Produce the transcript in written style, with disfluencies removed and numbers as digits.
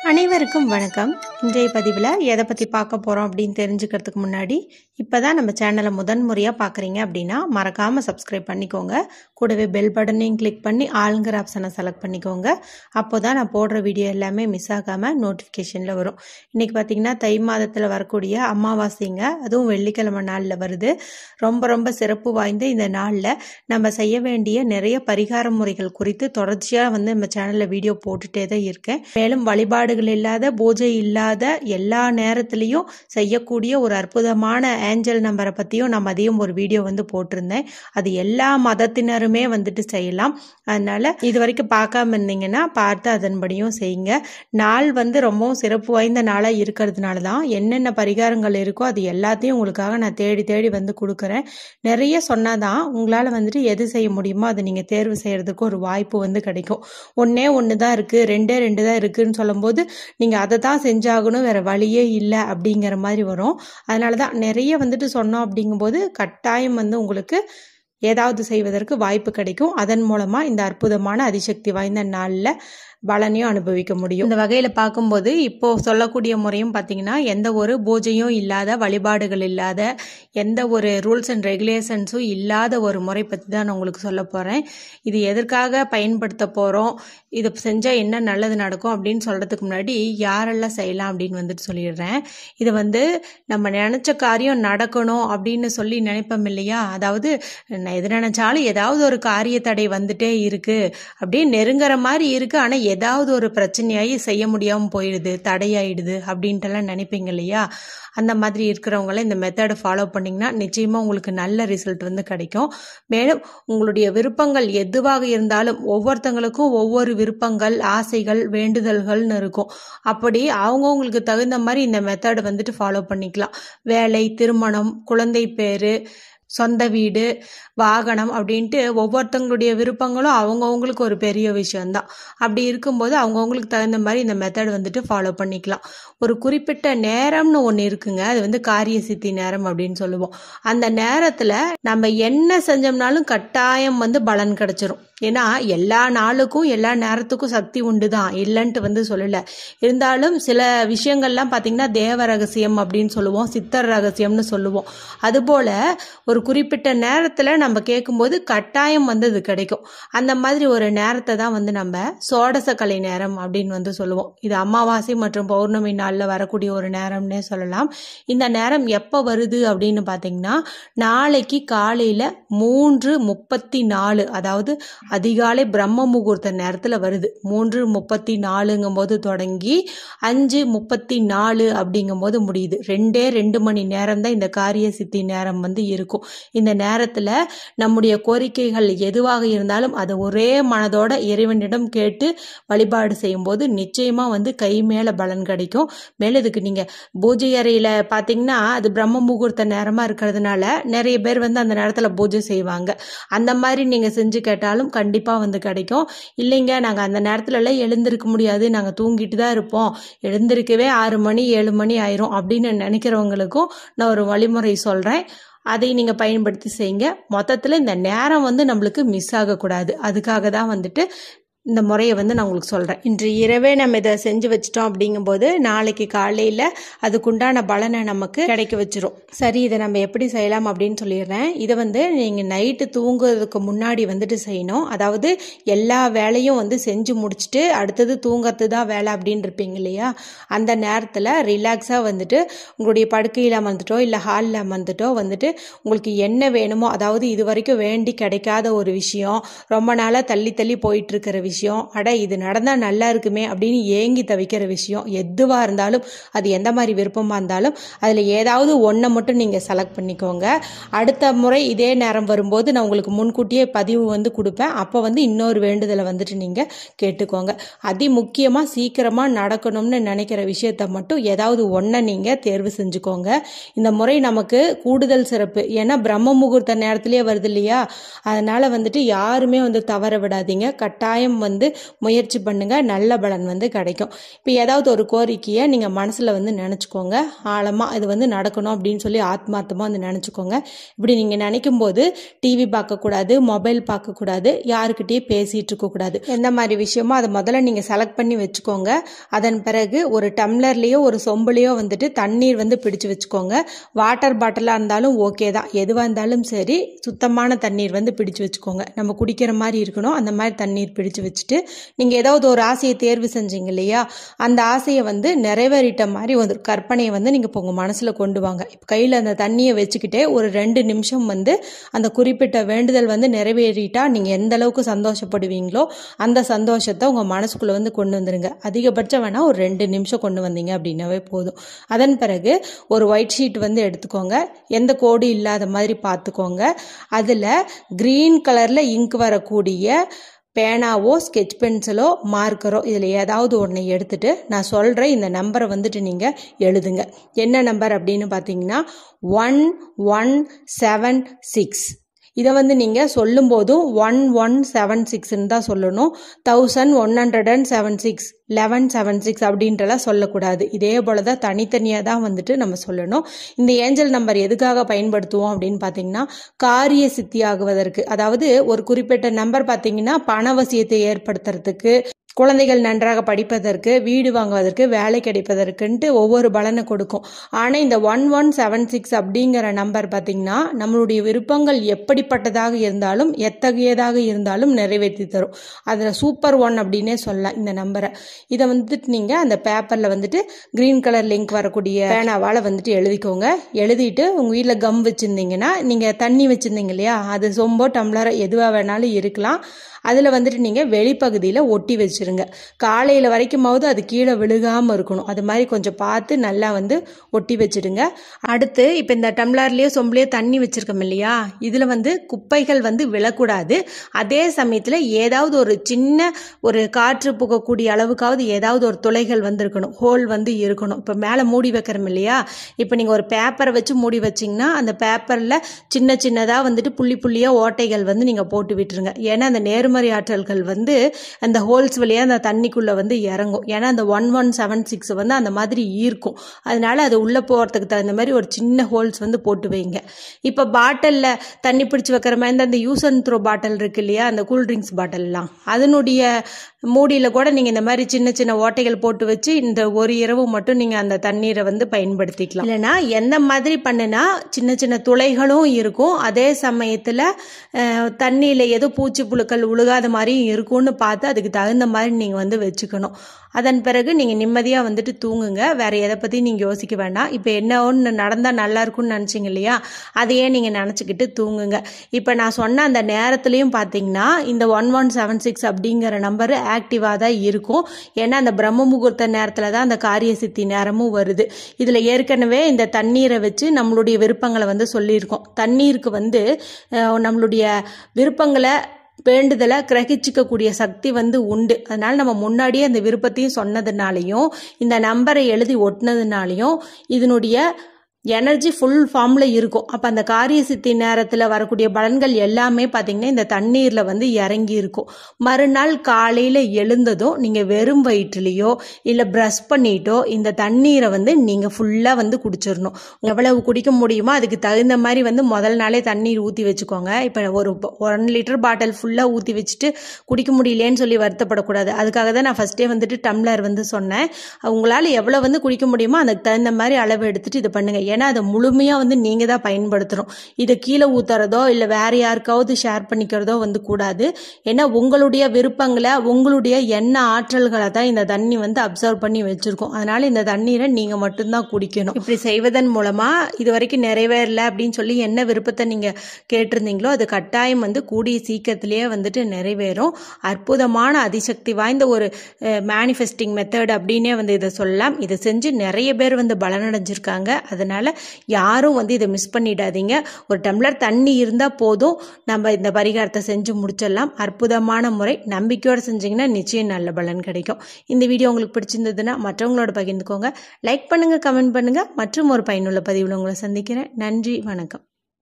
அனைவருக்கும் வணக்கம். இன்றைய பதிவில் எதை பற்றி பார்க்க போகிறோம் அப்படின்னு தெரிஞ்சுக்கிறதுக்கு முன்னாடி இப்போ தான் நம்ம சேனலை முதன்முறையாக பார்க்குறீங்க அப்படின்னா மறக்காமல் சப்ஸ்கிரைப் பண்ணிக்கோங்க. கூடவே பெல் பட்டனையும் கிளிக் பண்ணி ஆளுங்கிற ஆப்ஷனை செலக்ட் பண்ணிக்கோங்க. அப்போ தான் நான் போடுற வீடியோ எல்லாமே மிஸ் ஆகாமல் நோட்டிஃபிகேஷனில் வரும். இன்றைக்கி பார்த்திங்கன்னா தை மாதத்தில் வரக்கூடிய அமாவாசைங்க, அதுவும் வெள்ளிக்கிழமை நாளில் வருது. ரொம்ப சிறப்பு வாய்ந்த இந்த நாளில் நம்ம செய்ய வேண்டிய நிறைய பரிகார முறைகள் குறித்து தொடர்ச்சியாக நம்ம சேனலில் வீடியோ போட்டுகிட்டே தான் இருக்கேன். மேலும் வழிபாடுகள் இல்லாத, பூஜை இல்லாத எல்லா நேரத்திலையும் செய்யக்கூடிய ஒரு அற்புதமான ஏஞ்சல் நம்பரை பற்றியும் நான் அதையும் ஒரு வீடியோ போட்டிருந்தேன். அது எல்லா மதத்தினருமே செய்யலாம். அதனால இது வரைக்கும் பார்க்காம இருந்தீங்கன்னா பார்த்து அதன்படியும் செய்யுங்க. நாள் ரொம்பவும் சிறப்பு வாய்ந்த நாளாக இருக்கிறதுனால தான் என்னென்ன பரிகாரங்கள் இருக்கோ அது எல்லாத்தையும் உங்களுக்காக நான் தேடி கொடுக்குறேன். நிறைய சொன்னாதான் உங்களால் எது செய்ய முடியுமோ அதை நீங்கள் தேர்வு செய்யறதுக்கு ஒரு வாய்ப்பு கிடைக்கும். ஒன்று தான் இருக்குது, ரெண்டு தான் இருக்குன்னு சொல்லும்போது நீங்கள் அதை தான் செஞ்சாகணும், வேற வழியே இல்லை அப்படிங்கிற மாதிரி வரும். அதனால தான் நிறைய சொன்னோம் அப்படிங்கும்போது கட்டாயம் உங்களுக்கு ஏதாவது செய்வதற்கு வாய்ப்பு கிடைக்கும். அதன் மூலமா இந்த அற்புதமான அதிசக்தி வாய்ந்த நாளில் பலனையும் அனுபவிக்க முடியும். இந்த வகையில் பார்க்கும்போது இப்போ சொல்லக்கூடிய முறையும் பார்த்தீங்கன்னா எந்த ஒரு பூஜையும் இல்லாத, வழிபாடுகள் இல்லாத, எந்த ஒரு ரூல்ஸ் அண்ட் ரெகுலேஷன்ஸும் இல்லாத ஒரு முறை பற்றி தான் நான் உங்களுக்கு சொல்ல போகிறேன். இது எதற்காக பயன்படுத்த போகிறோம், இதை செஞ்சால் என்ன நல்லது நடக்கும் அப்படின்னு சொல்கிறதுக்கு முன்னாடி யாரெல்லாம் செய்யலாம் அப்படின்னு சொல்லிடுறேன். இதை நம்ம நினச்ச காரியம் நடக்கணும் அப்படின்னு சொல்லி நினைப்போம் இல்லையா? அதாவது எது நினைச்சாலும் ஏதாவது ஒரு காரிய தடை வந்துட்டே இருக்கு, அப்படியே நெருங்குற மாதிரி இருக்கு, ஆனால் ஏதாவது ஒரு பிரச்சனையாகி செய்ய முடியாமல் போயிடுது, தடையாயிடுது அப்படின்ட்டுலாம் நினைப்பீங்க இல்லையா? அந்த மாதிரி இருக்கிறவங்கள இந்த மெத்தடை ஃபாலோ பண்ணிங்கன்னா நிச்சயமாக உங்களுக்கு நல்ல ரிசல்ட் கிடைக்கும். மேலும் உங்களுடைய விருப்பங்கள் எதுவாக இருந்தாலும் ஒவ்வொருத்தங்களுக்கும் ஒவ்வொரு விருப்பங்கள், ஆசைகள், வேண்டுதல்கள்னு இருக்கும். அப்படி அவங்கவுங்களுக்கு தகுந்த மாதிரி இந்த மெத்தடை ஃபாலோ பண்ணிக்கலாம். வேலை, திருமணம், குழந்தை பேரு, சொந்த வீடு, வாகனம் அப்படின்ட்டு ஒவ்வொருத்தங்களுடைய விருப்பங்களும் அவங்கவுங்களுக்கு ஒரு பெரிய விஷயம்தான். அப்படி இருக்கும்போது அவங்கவுங்களுக்கு தகுந்த மாதிரி இந்த மெத்தட் ஃபாலோ பண்ணிக்கலாம். ஒரு குறிப்பிட்ட நேரம்னு ஒன்று இருக்குங்க, அது காரிய சித்தி நேரம் அப்படின்னு சொல்லுவோம். அந்த நேரத்தில் நம்ம என்ன செஞ்சோம்னாலும் கட்டாயம் பலன் கிடைச்சிரும். ஏன்னா எல்லா நாளுக்கும் எல்லா நேரத்துக்கும் சக்தி உண்டு தான், இல்லைன்ட்டு சொல்லலை. இருந்தாலும் சில விஷயங்கள்லாம் பார்த்தீங்கன்னா தேவ ரகசியம் அப்படின்னு சொல்லுவோம், சித்தர் ரகசியம்னு சொல்லுவோம். அதுபோல் ஒரு குறிப்பிட்ட நேரத்தில் நம்ம கேட்கும்போது கட்டாயம் அது கிடைக்கும். அந்த மாதிரி ஒரு நேரத்தை தான் நம்ம சோடச கலை நேரம் அப்படின்னு சொல்லுவோம். இது அமாவாசை மற்றும் பௌர்ணமி நாளில் வரக்கூடிய ஒரு நேரம்னே சொல்லலாம். இந்த நேரம் எப்போ வருது அப்படின்னு பார்த்தீங்கன்னா நாளைக்கு காலையில் 3:34, அதாவது அதிகாலை பிரம்ம முகூர்த்த நேரத்தில் வருது. 3:34 போது தொடங்கி 5:34 அப்படிங்கும் போது முடியுது. 2 மணி நேரம் தான் இந்த காரிய சித்தி நேரம் இருக்கும். இந்த நேரத்தில் நம்முடைய கோரிக்கைகள் எதுவாக இருந்தாலும் அதை ஒரே மனதோட இறைவனிடம் கேட்டு வழிபாடு செய்யும் போது நிச்சயமா கை மேல பலன் கிடைக்கும். மேலும் இதுக்கு நீங்க பூஜை அறையில பாத்தீங்கன்னா அது பிரம்ம முகூர்த்த நேரமா இருக்கிறதுனால நிறைய பேர் அந்த நேரத்துல பூஜை செய்வாங்க. அந்த மாதிரி நீங்க செஞ்சு கேட்டாலும் கண்டிப்பா கிடைக்கும். இல்லைங்க நாங்க அந்த நேரத்துல எல்லாம் எழுந்திருக்க முடியாது, நாங்க தூங்கிட்டு தான் இருப்போம், எழுந்திருக்கவே 6 மணி 7 மணி ஆயிரும் அப்படின்னு நினைக்கிறவங்களுக்கும் நான் ஒரு வழிமுறை சொல்றேன். அதை நீங்க பயன்படுத்தி செய்யுங்க. மொத்தத்துல இந்த நேரம் நம்மளுக்கு மிஸ் ஆகக்கூடாது. அதுக்காக தான் இந்த முறையை நான் உங்களுக்கு சொல்கிறேன். இன்று இரவே நம்ம இதை செஞ்சு வச்சிட்டோம் அப்படிங்கும்போது நாளைக்கு காலையில் அதுக்குண்டான பலனை நமக்கு கிடைக்க வச்சிரும். சரி, இதை நம்ம எப்படி செய்யலாம் அப்படின்னு சொல்லிடுறேன். இதை நீங்கள் நைட்டு தூங்குறதுக்கு முன்னாடி செய்யணும். அதாவது எல்லா வேலையும் செஞ்சு முடிச்சுட்டு அடுத்தது தூங்கிறது தான் வேலை அப்படின்னு இருப்பீங்க இல்லையா? அந்த நேரத்தில் ரிலாக்ஸாக உங்களுடைய படுக்கையில் அமர்ந்துட்டோ இல்லை ஹாலில் அமர்ந்துட்டோ உங்களுக்கு என்ன வேணுமோ, அதாவது இது வரைக்கும் வேண்டி கிடைக்காத ஒரு விஷயம், ரொம்ப நாளாக தள்ளி போயிட்டு இருக்கிற விஷயம், அட இது நடந்தா நல்லா இருக்குமே அப்படின்னு ஏங்கி தவிக்கிற விஷயம் எதுவா இருந்தாலும், அது எந்த மாதிரி விருப்பமா இருந்தாலும் அதுல ஏதாவது ஒன்றை மட்டும் நீங்க செலக்ட் பண்ணிக்கோங்க. அடுத்த முறை இதே நேரம் வரும்போது நான் உங்களுக்கு முன்கூட்டியே பதிவு கொடுப்பேன். அப்போ இன்னொரு வேண்டுதலை நீங்க கேட்டுக்கோங்க. அதி முக்கியமா சீக்கிரமா நடக்கணும்னு நினைக்கிற விஷயத்த மட்டும் ஏதாவது ஒன்றை நீங்க தேர்வு செஞ்சுக்கோங்க. இந்த முறை நமக்கு கூடுதல் சிறப்பு. ஏன்னா பிரம்ம முகூர்த்த நேரத்திலேயே வருது இல்லையா? அதனால யாருமே தவற விடாதீங்க. கட்டாயம் வந்து முயற்சி பண்ணுங்கள், நல்ல பலன் வந்து கிடைக்கும். இப்போ ஏதாவது ஒரு கோரிக்கையை நீங்கள் மனசில் வந்து நினச்சிக்கோங்க, ஆழமாக இது வந்து நடக்கணும் அப்படின்னு சொல்லி ஆத்மார்த்தமாக வந்து நினச்சிக்கோங்க. இப்படி நீங்கள் நினைக்கும் போது டிவி பார்க்கக்கூடாது, மொபைல் பார்க்கக்கூடாது, யாருக்கிட்டேயும் பேசிகிட்டு இருக்கக்கூடாது. எந்த மாதிரி விஷயமோ அதை முதல்ல நீங்கள் செலக்ட் பண்ணி வச்சுக்கோங்க. அதன் பிறகு ஒரு டம்ளர்லேயோ ஒரு சொம்புலையோ வந்துட்டு தண்ணீர் வந்து பிடிச்சு வச்சுக்கோங்க. வாட்டர் பாட்டிலாக இருந்தாலும் ஓகே தான், எதுவாக இருந்தாலும் சரி சுத்தமான தண்ணீர் வந்து பிடிச்சு வச்சுக்கோங்க. நம்ம குடிக்கிற மாதிரி இருக்கணும், அந்த மாதிரி தண்ணீர் பிடிச்சு வச்சுட்டு நீங்கள் ஏதாவது ஒரு ஆசையை தேர்வு செஞ்சீங்க இல்லையா, அந்த ஆசையை வந்து நிறைவேறிட்ட மாதிரி ஒரு கற்பனையை வந்து நீங்கள் இப்போ உங்கள் மனசில் கொண்டு வாங்க. இப்போ கையில் அந்த தண்ணியை வச்சுக்கிட்டே ஒரு 2 நிமிஷம் வந்து அந்த குறிப்பிட்ட வேண்டுதல் வந்து நிறைவேறிட்டா நீங்கள் எந்த அளவுக்கு சந்தோஷப்படுவீங்களோ அந்த சந்தோஷத்தை உங்கள் மனசுக்குள்ளே வந்து கொண்டு வந்துருங்க. அதிகபட்சம் வேணால் ஒரு 2 நிமிஷம் கொண்டு வந்தீங்க அப்படின்னாவே போதும். அதன் பிறகு ஒரு ஒயிட் ஷீட் வந்து எடுத்துக்கோங்க, எந்த கோடு இல்லாத மாதிரி பார்த்துக்கோங்க. அதில் கிரீன் கலரில் இங்க் வரக்கூடிய பேனாவோ ஸ்கெட்ச் பென்சிலோ மார்க்கரோ இதில் ஏதாவது ஒன்று எடுத்துட்டு நான் சொல்கிற இந்த நம்பரை வந்துட்டு நீங்கள் எழுதுங்க. என்ன நம்பர் அப்படின்னு பார்த்தீங்கன்னா 1176. இதை வந்து நீங்கள் சொல்லும்போதும் 1176ன்னு தான் சொல்லணும். 1176 1176 அப்படின்றலாம் சொல்லக்கூடாது. இதே போல தான் தனித்தனியாக தான் வந்துட்டு நம்ம சொல்லணும். இந்த ஏஞ்சல் நம்பர் எதுக்காக பயன்படுத்துவோம் அப்படின்னு பார்த்தீங்கன்னா காரிய சித்தியாகுவதற்கு, அதாவது ஒரு குறிப்பிட்ட நம்பர் பார்த்தீங்கன்னா பணவசியத்தை ஏற்படுத்துறதுக்கு, குழந்தைகள் நன்றாக படிப்பதற்கு, வீடு வாங்குவதற்கு, வேலை கிடைப்பதற்குன்ட்டு ஒவ்வொரு பலனை கொடுக்கும். ஆனால் இந்த 1176 அப்படிங்கிற நம்பர் பார்த்திங்கன்னா நம்மளுடைய விருப்பங்கள் எப்படிப்பட்டதாக இருந்தாலும் எத்தகையதாக இருந்தாலும் நிறைவேற்றி தரும். அதில் சூப்பர் 1 அப்படின்னே சொல்லலாம் இந்த நம்பரை. இதை வந்துட்டு நீங்கள் அந்த பேப்பரில் வந்துட்டு க்ரீன் கலர் லிங்க் வரக்கூடிய பேனாவால் வந்துட்டு எழுதிக்கோங்க. எழுதிட்டு உங்கள் வீட்டில் கம் வச்சுருந்தீங்கன்னா, நீங்கள் தண்ணி வச்சுருந்தீங்க இல்லையா, அது சொம்போ டம்ளரோ எதுவாக வேணாலும் இருக்கலாம், அதில் வந்துட்டு நீங்கள் வெளிப்பகுதியில் ஒட்டி வச்சுருங்க. காலையில் வரைக்குமாவது அது கீழே விழுகாமல் இருக்கணும். அது மாதிரி கொஞ்சம் பார்த்து நல்லா வந்து ஒட்டி வச்சுடுங்க. அடுத்து இப்போ இந்த டம்ளர்லேயோ சொம்புலையோ தண்ணி வச்சுருக்கோம் இல்லையா, இதில் வந்து குப்பைகள் வந்து விழக்கூடாது. அதே சமயத்தில் ஏதாவது ஒரு சின்ன ஒரு காற்று புகக்கூடிய அளவுக்காவது ஏதாவது ஒரு துளைகள் வந்து இருக்கணும், ஹோல் வந்து இருக்கணும். இப்போ மேலே மூடி வைக்கிறோம் இல்லையா, இப்போ நீங்கள் ஒரு பேப்பரை வச்சு மூடி வச்சிங்கன்னா அந்த பேப்பரில் சின்ன சின்னதாக வந்துட்டு புள்ளி புள்ளியாக ஓட்டைகள் வந்து நீங்கள் போட்டு விட்டுருங்க. ஏன்னா அந்த நேர்மறை ஆற்றல்கள் வந்து அந்த ஹோல்ஸ் வழியாக அந்த தண்ணிக்குள்ளே வந்து இறங்கும். ஏன்னா அந்த 1176 வந்து அந்த மாதிரி ஈர்க்கும். அதனால அது உள்ளே போகிறதுக்கு தகுந்த மாதிரி ஒரு சின்ன ஹோல்ஸ் வந்து போட்டு வைங்க. இப்போ பாட்டிலில் தண்ணி பிடிச்சி வைக்கிற மாதிரி அந்த யூஸ் அண்ட் த்ரோ பாட்டில் இருக்கு இல்லையா, அந்த கூல்ட்ரிங்க்ஸ் பாட்டில்லாம், அதனுடைய மூடியில் கூட நீங்கள் இந்த மாதிரி சின்ன சின்ன ஓட்டைகள் போட்டு வச்சு இந்த ஒரு இரவு மட்டும் நீங்கள் அந்த தண்ணீரை வந்து பயன்படுத்திக்கலாம். இல்லைனா எந்த மாதிரி பண்ணுனா சின்ன சின்ன துளைகளும் இருக்கும், அதே சமயத்தில் தண்ணியில் ஏதோ பூச்சி புழுக்கள் உழுகாத மாதிரியும் இருக்கும்னு பார்த்து அதுக்கு தகுந்த மாதிரி நீங்கள் வந்து வச்சுக்கணும். அதன் பிறகு நீங்கள் நிம்மதியாக வந்துட்டு தூங்குங்க. வேறு எதை பற்றி நீங்கள் யோசிக்க வேண்டாம். இப்போ என்ன ஒன்று நடந்தால் நல்லா இருக்கும்னு நினச்சிங்க இல்லையா, அதையே நீங்கள் நினச்சிக்கிட்டு தூங்குங்க. இப்போ நான் சொன்ன அந்த நேரத்துலையும் பார்த்தீங்கன்னா இந்த 1176 அப்படிங்கிற நம்பர் ஆக்டிவாக தான் இருக்கும். ஏன்னா அந்த பிரம்ம முகூர்த்த நேரத்தில் தான் அந்த காரிய சித்தி நேரமும் வருது. இதில் ஏற்கனவே இந்த தண்ணீரை வச்சு நம்மளுடைய விருப்பங்களை வந்து சொல்லியிருக்கோம். தண்ணீருக்கு வந்து நம்மளுடைய விருப்பங்களை வேண்டுதலை கிரகிச்சிக்கக்கூடிய சக்தி வந்து உண்டு. அதனால நம்ம முன்னாடியே அந்த விருப்பத்தையும் சொன்னதுனாலையும் இந்த நம்பரை எழுதி ஒட்டினதுனாலையும் இதனுடைய எனர்ஜி ஃபுல் ஃபார்மில் இருக்கும். அப்போ அந்த காரிய சித்தி நேரத்தில் வரக்கூடிய பலன்கள் எல்லாமே பார்த்திங்கன்னா இந்த தண்ணீரில் வந்து இறங்கி இருக்கும். மறுநாள் காலையில் எழுந்ததும் நீங்கள் வெறும் வயிற்றுலையோ இல்லை ப்ரஷ் பண்ணிட்டோ இந்த தண்ணீரை வந்து நீங்கள் ஃபுல்லாக வந்து குடிச்சிடணும். எவ்வளவு குடிக்க முடியுமோ அதுக்கு தகுந்த மாதிரி வந்து முதல் நாளே தண்ணீர் ஊற்றி வச்சுக்கோங்க. இப்போ ஒரு 1 லிட்டர் பாட்டில் ஃபுல்லாக ஊற்றி வச்சுட்டு குடிக்க முடியலேன்னு சொல்லி வருத்தப்படக்கூடாது. அதுக்காக தான் நான் ஃபஸ்ட்டே வந்துட்டு டம்ளர் வந்து சொன்னேன். உங்களால் எவ்வளோ வந்து குடிக்க முடியுமோ அதுக்கு தகுந்த மாதிரி அளவு எடுத்துகிட்டு இது பண்ணுங்கள். ஏன்னா அதை முழுமையாக வந்து நீங்கள் தான் பயன்படுத்தணும். இதை கீழே ஊற்றுறதோ இல்லை வேறு யாருக்காவது ஷேர் பண்ணிக்கிறதோ வந்து கூடாது. ஏன்னா உங்களுடைய விருப்பங்களை உங்களுடைய எண்ண ஆற்றல்களை தான் இந்த தண்ணி வந்து அப்சர்வ் பண்ணி வச்சுருக்கோம். அதனால் இந்த தண்ணீரை நீங்கள் மட்டும்தான் குடிக்கணும். இப்படி செய்வதன் மூலமாக இது வரைக்கும் நிறைவேறல அப்படின்னு சொல்லி என்ன விருப்பத்தை நீங்கள் கேட்டிருந்தீங்களோ அது கட்டாயம் வந்து கூடிய சீக்கிரத்திலேயே வந்துட்டு நிறைவேறும். அற்புதமான அதிசக்தி வாய்ந்த ஒரு மேனிஃபெஸ்டிங் மெத்தட் அப்படின்னே வந்து இதை சொல்லலாம். இதை செஞ்சு நிறைய பேர் வந்து பலனடைஞ்சிருக்காங்க. அதனால் யாரும் வந்து இதை மிஸ் பண்ணிடாதீங்க. ஒரு டம்ளர் தண்ணி இருந்தால் போதும், நம்ம இந்த பரிகாரத்தை செஞ்சு முடிச்சிடலாம். அற்புதமான முறை. நம்பிக்கையோடு செஞ்சிங்கன்னா நிச்சயம் நல்ல பலன் கிடைக்கும். இந்த வீடியோ உங்களுக்கு பிடிச்சிருந்ததுன்னா மற்றவங்களோட பகிர்ந்துக்கோங்க. லைக் பண்ணுங்கள், கமெண்ட் பண்ணுங்கள். மற்றும் ஒரு பயனுள்ள பதிவில் உங்களை சந்திக்கிறேன். நன்றி, வணக்கம்.